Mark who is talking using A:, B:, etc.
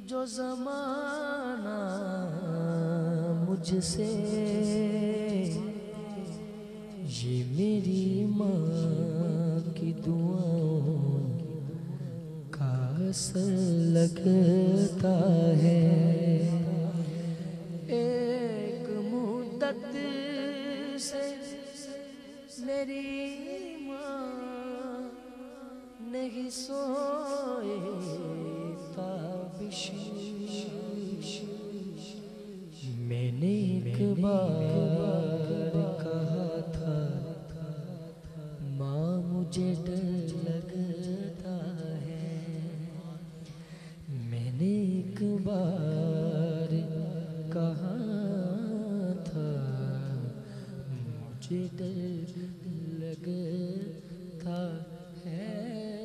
A: जो ज़माना मुझसे ये मेरी माँ की दुआओं का असर लगता है। एक मुद्दत से मेरी माँ नहीं सोए ताबिश। मैंने एक बार कहा था माँ मुझे डर लगता है। मैंने एक बार कहा था मुझे डर लगता है।